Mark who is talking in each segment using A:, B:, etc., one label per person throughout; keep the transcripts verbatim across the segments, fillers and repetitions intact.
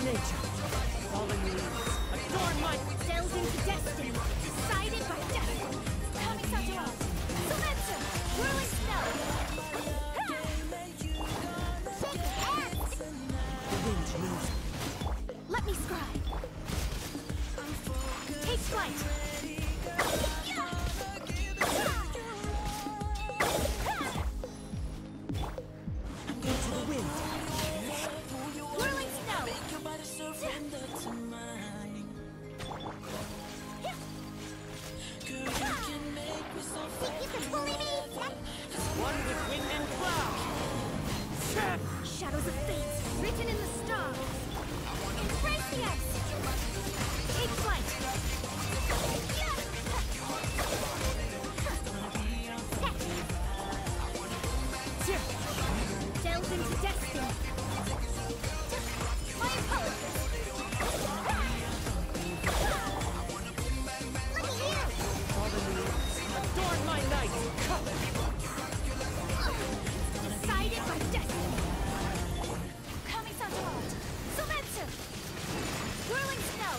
A: nature. Fallen leaves. Adorn my...
B: Delved into destiny. Decided by destiny. Kamisato out. Sumetsur. Whirling snow. Shake hands.
A: The wind moves.
B: Let me scribe. Take flight.
A: Into the wind.
B: Whirling snow. Think you can bully me?
A: One with wind and cloud.
B: Shadows of fate, written in the stars. Embrace the ice. Take flight. Delve into destiny. My apologies. Look at you.
A: Fallen leaves. Adorn my night.
B: Decided by destiny. Kamisato out. Sumetsur. Whirling snow.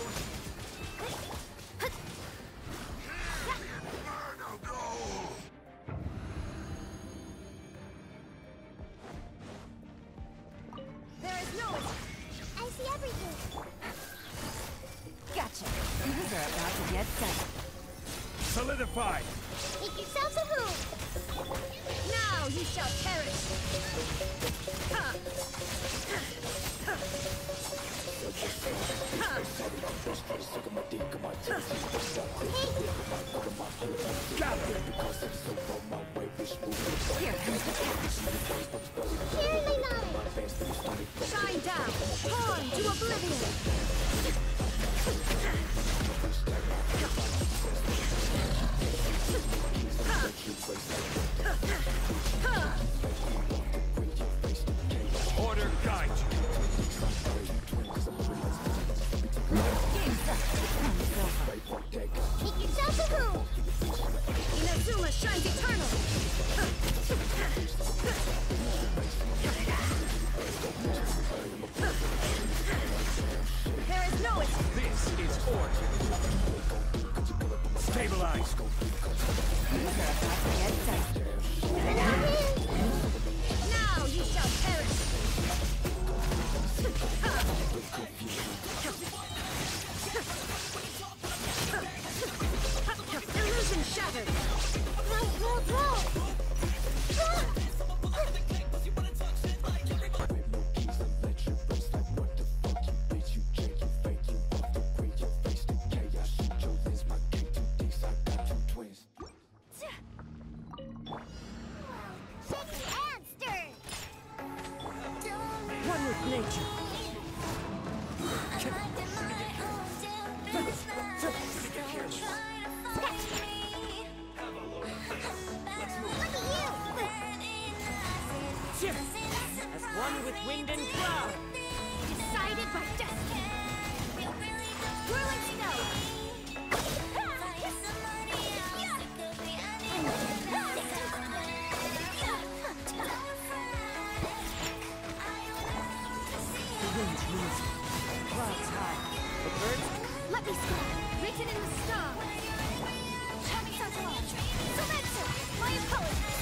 B: There is no... I see everything.
C: Gotcha. Things are about to get set.
D: Solidify!
B: Make yourselves a hoop. Now you shall perish. Ha.
D: Gather!
C: Here comes the catch.
B: Here they know. Shine down. Torn to oblivion.
D: Order guide you!
C: Game's up. Time's over.
B: Make yourselves a hoop. Inazuma shines eternal. There is no escape.
D: This is order! Stabilize!
C: Things are about to get set.
B: Now you shall perish. Illusion shattered. Throw, throw, throw. Shake hands, stern.
A: One with nature.
B: Look at you.
A: As one with wind and cloud.
B: Decided by destiny. Whirling snow.
A: The wind moves. Clouds high. The birds.
B: Let me scribe. Written in the stars. Kamisato out. Sumetsur. My apologies.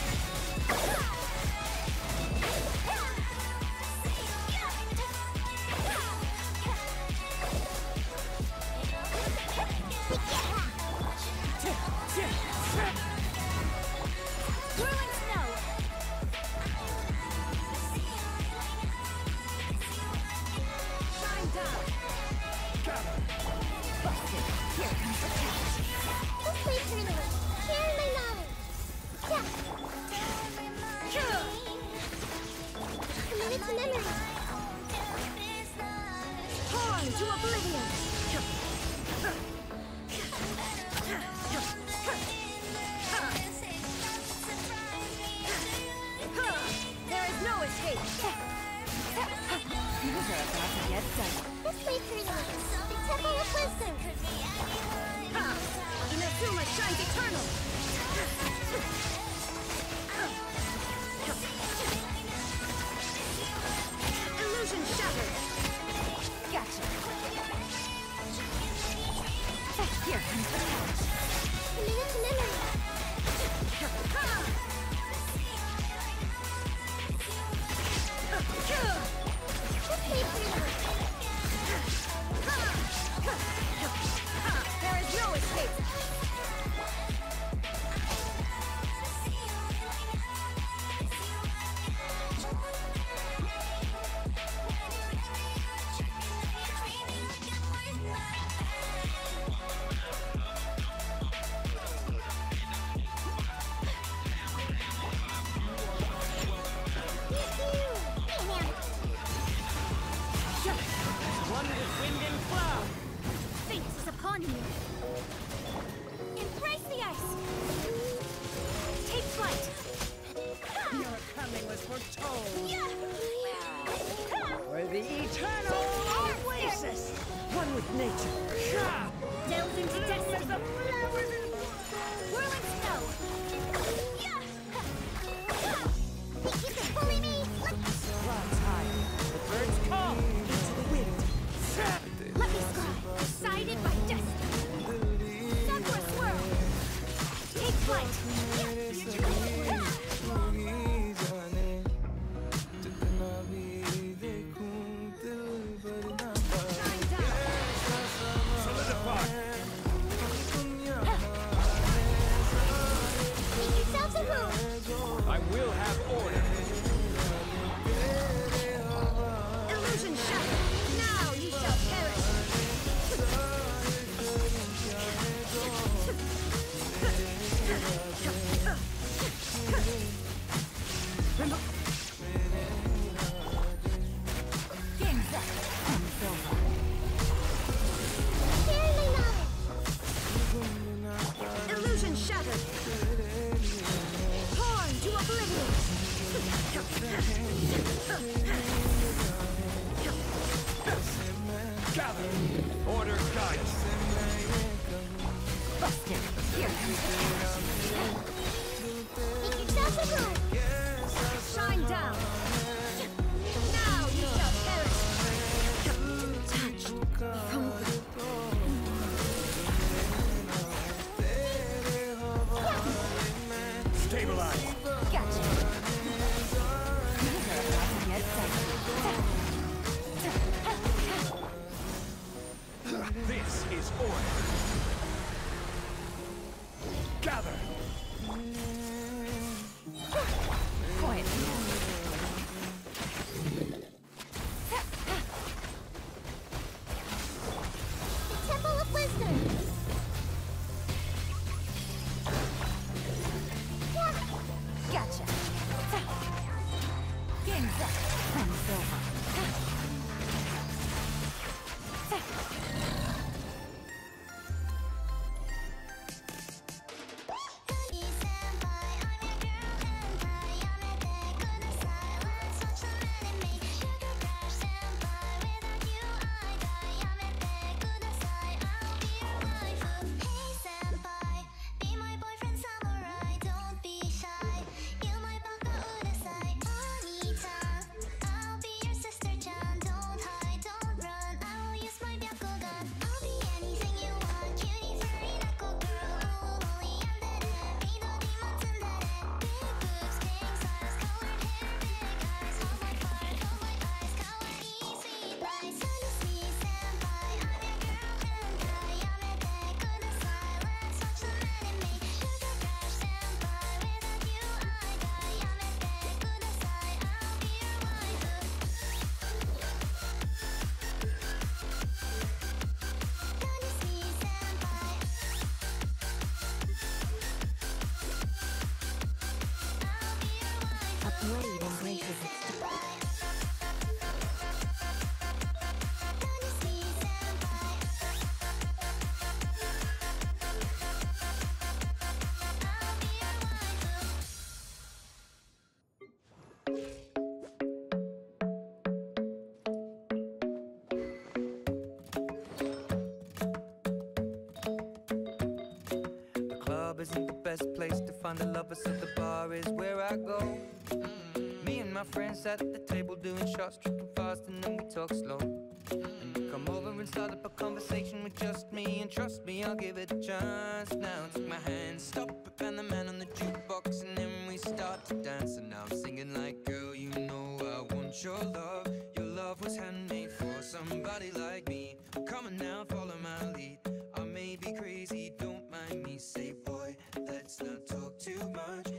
B: Whirling snow. Shine down.
C: Busted. Here comes the catch.
B: This way, Turner. Here my knowledge. Yeah. Commit to memory. Torn to oblivion. There is no escape.
C: Things are about to get set.
B: This way, Turner. The Temple of Wisdom. Inazuma shines eternal. Illusion shattered.
C: Gotcha.
B: upon you. Embrace the ice. Take flight.
A: Your coming was foretold.
B: Yeah.
A: For the eternal oasis. One with nature.
B: Delve into destiny. Whirling snow. Yeah. Think you can bully me?
A: Clouds high. The birds call into the wind.
B: Let me sky. Decided by destiny. Sakura swirl. Take flight. Shine down.
D: Solidify.
B: Make yourselves a room.
D: I will have order.
B: Illusion shattered. Now you shall perish.
C: Game's up. Time's over.
B: Nearly not. Illusion shattered. Torn to oblivion.
D: Gather. Order guides.
C: Busted. Here comes the cash.
B: Make yourself a room. Shine down. Now you shall perish. Touched from the
D: Stabilize.
C: Gotcha. These are about to get dicey.
D: This is order. Gather.
C: Quiet.
B: The Temple of Wisdom.
C: Gotcha. Game's up. Time's over. A blade embraces its
E: The club isn't the best place to find a lover, so the bar is where I go. Me and my friends at the table doing shots, tripping fast, and then we talk slow. And you come over and start up a conversation with just me, and trust me, I'll give it a chance. Now take my hand, stop it, and the man on the jukebox, and then we start to dance. And now I'm singing like, girl, you know I want your love. Your love was handmade for somebody like me. Come on now, follow my lead. I may be crazy, don't mind me. Say, boy, let's not talk too much.